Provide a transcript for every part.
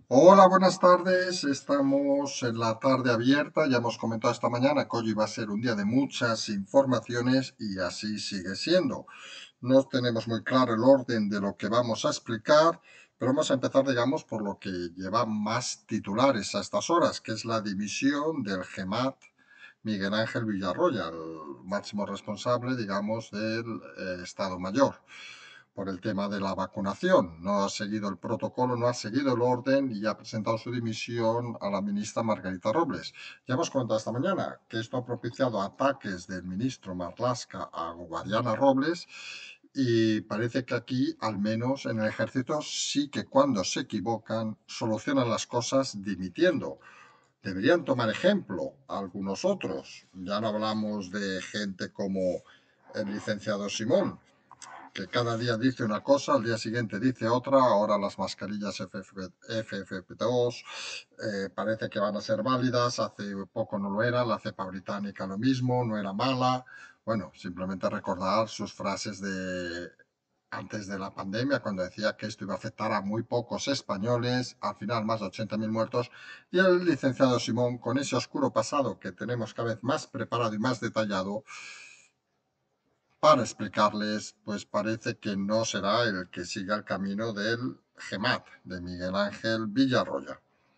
Hola, buenas tardes. Estamos en la tarde abierta. Ya hemos comentado esta mañana que hoy iba a ser un día de muchas informaciones y así sigue siendo. No tenemos muy claro el orden de lo que vamos a explicar, pero vamos a empezar, digamos, por lo que lleva más titulares a estas horas, que es la dimisión del GEMAT Miguel Ángel Villarroya, el máximo responsable, digamos, del Estado Mayor por el tema de la vacunación. No ha seguido el protocolo, no ha seguido el orden y ha presentado su dimisión a la ministra Margarita Robles. Ya hemos comentado esta mañana que esto ha propiciado ataques del ministro Marlaska a Guadiana Robles y parece que aquí, al menos en el ejército, sí que cuando se equivocan solucionan las cosas dimitiendo. Deberían tomar ejemplo algunos otros. Ya no hablamos de gente como el licenciado Simón, que cada día dice una cosa, al día siguiente dice otra. Ahora las mascarillas FFP2 parece que van a ser válidas, hace poco no lo era, la cepa británica lo mismo, no era mala. Bueno, simplemente recordar sus frases de antes de la pandemia, cuando decía que esto iba a afectar a muy pocos españoles, al final más de 80.000 muertos, y el licenciado Simón, con ese oscuro pasado que tenemos cada vez más preparado y más detallado, para explicarles, pues parece que no será el que siga el camino del GEMAT, de Miguel Ángel Villarroya.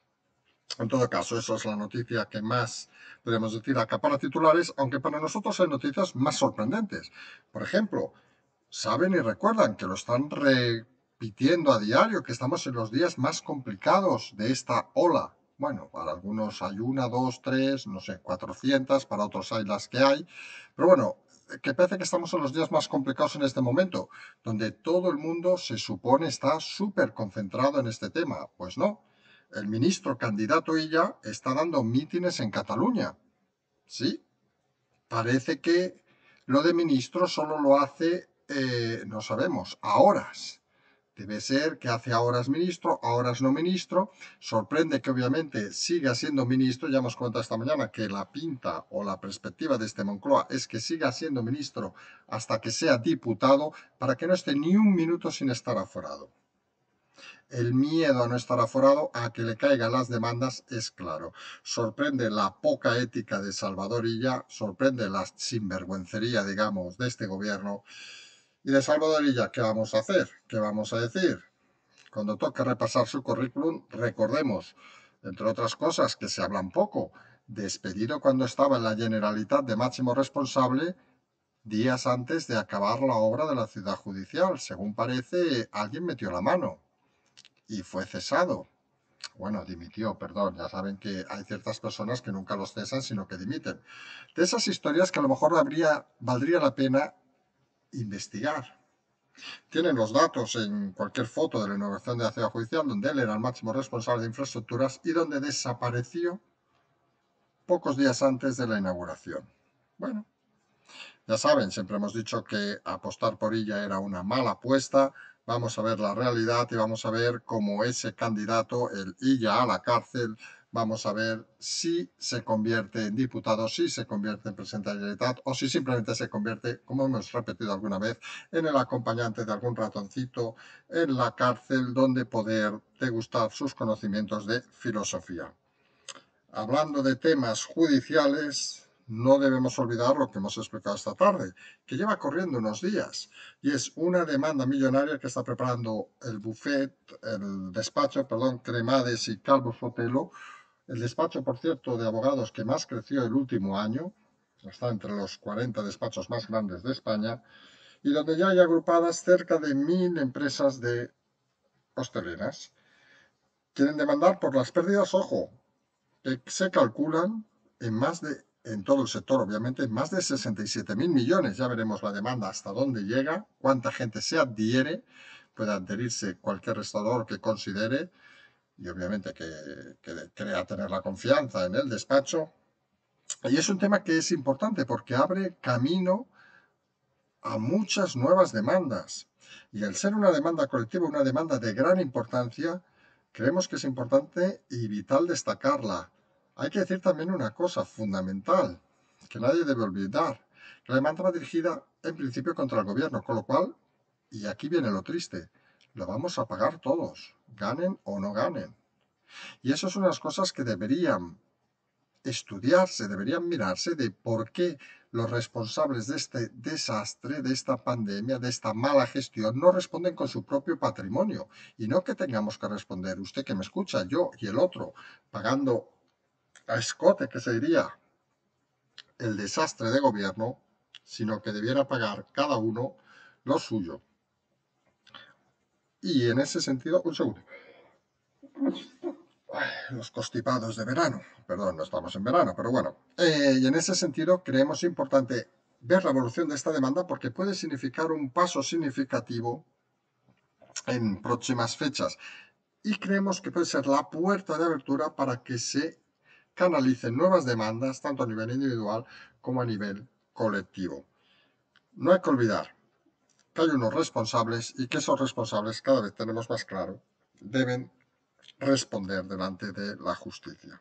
En todo caso, esa es la noticia que más, podemos decir, acapara titulares, aunque para nosotros hay noticias más sorprendentes. Por ejemplo, saben y recuerdan que lo están repitiendo a diario, que estamos en los días más complicados de esta ola. Bueno, para algunos hay una, dos, tres, no sé, 400, para otros hay las que hay. Pero bueno, que parece que estamos en los días más complicados en este momento, donde todo el mundo se supone está súper concentrado en este tema. Pues no, el ministro candidato Illa está dando mítines en Cataluña. Sí, parece que lo de ministro solo lo hace, no sabemos, a horas. Debe ser que hace horas ministro, a horas no ministro. Sorprende que obviamente siga siendo ministro. Ya hemos comentado esta mañana que la pinta o la perspectiva de este Moncloa es que siga siendo ministro hasta que sea diputado para que no esté ni un minuto sin estar aforado. El miedo a no estar aforado, a que le caigan las demandas, es claro. Sorprende la poca ética de Salvador Illa, sorprende la sinvergüencería, digamos, de este gobierno. Y de Salvador Illa, ¿qué vamos a hacer? ¿Qué vamos a decir? Cuando toque repasar su currículum, recordemos, entre otras cosas que se hablan poco, despedido cuando estaba en la Generalitat de máximo responsable días antes de acabar la obra de la ciudad judicial. Según parece, alguien metió la mano y fue cesado. Bueno, dimitió, perdón. Ya saben que hay ciertas personas que nunca los cesan, sino que dimiten. De esas historias que a lo mejor valdría la pena investigar. Tienen los datos en cualquier foto de la inauguración de la ciudad judicial, donde él era el máximo responsable de infraestructuras y donde desapareció pocos días antes de la inauguración. Bueno, ya saben, siempre hemos dicho que apostar por ella era una mala apuesta. Vamos a ver la realidad y vamos a ver cómo ese candidato, el Illa a la cárcel, vamos a ver si se convierte en diputado, si se convierte en presidente de la Generalitat o si simplemente se convierte, como hemos repetido alguna vez, en el acompañante de algún ratoncito en la cárcel donde poder degustar sus conocimientos de filosofía. Hablando de temas judiciales, no debemos olvidar lo que hemos explicado esta tarde, que lleva corriendo unos días, y es una demanda millonaria que está preparando el despacho, perdón, Cremades y Calvo Sotelo, el despacho, por cierto, de abogados que más creció el último año, está entre los 40 despachos más grandes de España, y donde ya hay agrupadas cerca de 1.000 empresas de hosteleras. Quieren demandar por las pérdidas, ojo, que se calculan en todo el sector, obviamente, en más de 67.000 millones. Ya veremos la demanda hasta dónde llega, cuánta gente se adhiere, puede adherirse cualquier restaurador que considere y obviamente que crea tener la confianza en el despacho. Y es un tema que es importante porque abre camino a muchas nuevas demandas. Y al ser una demanda colectiva, una demanda de gran importancia, creemos que es importante y vital destacarla. Hay que decir también una cosa fundamental, que nadie debe olvidar. La demanda va dirigida en principio contra el gobierno, con lo cual, y aquí viene lo triste, lo vamos a pagar todos, ganen o no ganen. Y eso son unas cosas que deberían estudiarse, deberían mirarse de por qué los responsables de este desastre, de esta pandemia, de esta mala gestión, no responden con su propio patrimonio. Y no que tengamos que responder, usted que me escucha, yo y el otro, pagando a escote, que se diría, el desastre de gobierno, sino que debiera pagar cada uno lo suyo. Y en ese sentido, un segundo, los constipados de verano, perdón, no estamos en verano, pero bueno, y en ese sentido creemos importante ver la evolución de esta demanda porque puede significar un paso significativo en próximas fechas y creemos que puede ser la puerta de abertura para que se canalicen nuevas demandas tanto a nivel individual como a nivel colectivo. No hay que olvidar que hay unos responsables y que esos responsables, cada vez tenemos más claro, deben responder delante de la justicia.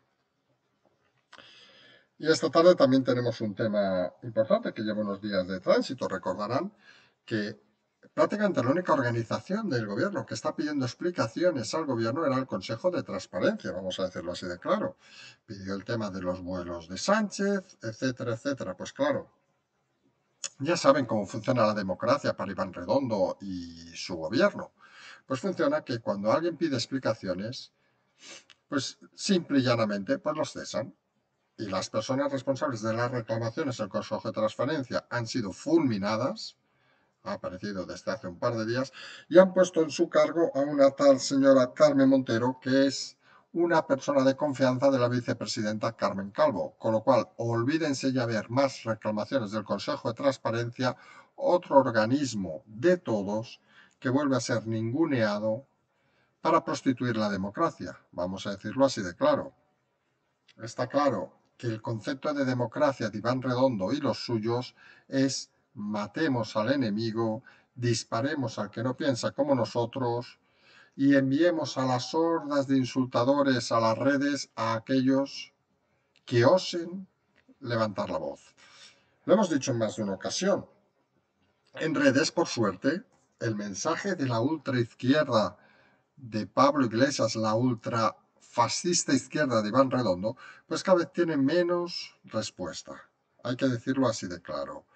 Y esta tarde también tenemos un tema importante que lleva unos días de tránsito. Recordarán que prácticamente la única organización del gobierno que está pidiendo explicaciones al gobierno era el Consejo de Transparencia, vamos a decirlo así de claro. Pidió el tema de los vuelos de Sánchez, etcétera, etcétera. Pues claro, ya saben cómo funciona la democracia para Iván Redondo y su gobierno. Pues funciona que cuando alguien pide explicaciones, pues simple y llanamente, pues los cesan. Y las personas responsables de las reclamaciones del Consejo de Transparencia han sido fulminadas, ha aparecido desde hace un par de días, y han puesto en su cargo a una tal señora Carmen Montero, que es una persona de confianza de la vicepresidenta Carmen Calvo, con lo cual olvídense ya ver más reclamaciones del Consejo de Transparencia, otro organismo de todos que vuelve a ser ninguneado para prostituir la democracia, vamos a decirlo así de claro. Está claro que el concepto de democracia de Iván Redondo y los suyos es matemos al enemigo, disparemos al que no piensa como nosotros y enviemos a las hordas de insultadores a las redes a aquellos que osen levantar la voz. Lo hemos dicho en más de una ocasión. En redes, por suerte, el mensaje de la ultraizquierda de Pablo Iglesias, la ultrafascista izquierda de Iván Redondo, pues cada vez tiene menos respuesta. Hay que decirlo así de claro.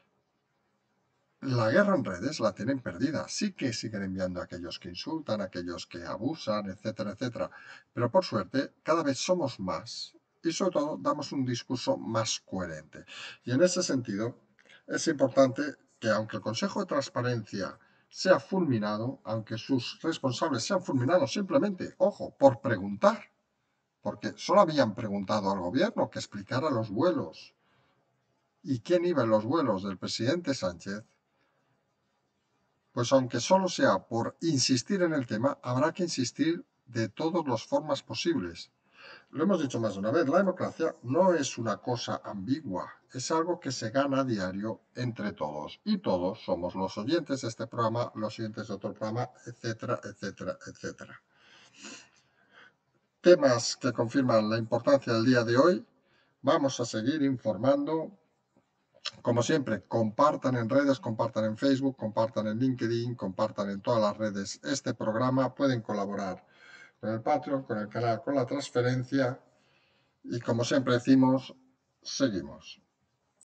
La guerra en redes la tienen perdida. Sí que siguen enviando a aquellos que insultan, a aquellos que abusan, etcétera, etcétera. Pero por suerte, cada vez somos más y sobre todo damos un discurso más coherente. Y en ese sentido, es importante que aunque el Consejo de Transparencia sea fulminado, aunque sus responsables sean fulminados simplemente, ojo, por preguntar, porque solo habían preguntado al gobierno que explicara los vuelos y quién iba en los vuelos del presidente Sánchez, pues aunque solo sea por insistir en el tema, habrá que insistir de todas las formas posibles. Lo hemos dicho más de una vez, la democracia no es una cosa ambigua, es algo que se gana a diario entre todos. Y todos somos los oyentes de este programa, los oyentes de otro programa, etcétera, etcétera, etcétera. Temas que confirman la importancia del día de hoy. Vamos a seguir informando. Como siempre, compartan en redes, compartan en Facebook, compartan en LinkedIn, compartan en todas las redes este programa. Pueden colaborar con el Patreon, con el canal, con la transferencia. Y como siempre decimos, seguimos.